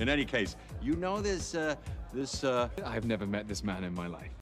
In any case, you know this. I've never met this man in my life.